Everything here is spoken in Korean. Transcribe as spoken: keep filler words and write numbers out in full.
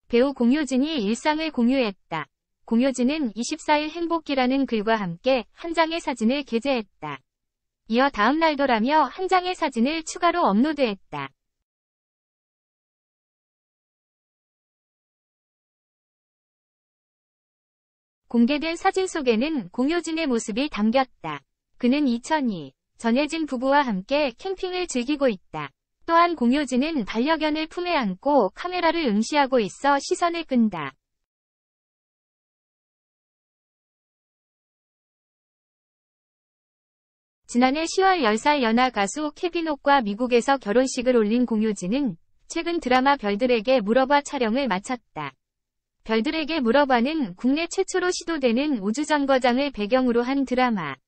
배우 공효진이 일상을 공유했다. 공효진은 이십사일 행복기라는 글과 함께 한 장의 사진을 게재했다. 이어 다음 날더라며 한 장의 사진을 추가로 업로드했다. 공개된 사진 속에는 공효진의 모습이 담겼다. 그는 이천이 전혜진 부부와 함께 캠핑을 즐기고 있다. 또한 공효진은 반려견을 품에 안고 카메라를 응시하고 있어 시선을 끈다. 지난해 시월 열 살 연하 가수 케비녹과 미국에서 결혼식을 올린 공효진은 최근 드라마 별들에게 물어봐 촬영을 마쳤다. 별들에게 물어봐는 국내 최초로 시도되는 우주정거장을 배경으로 한 드라마.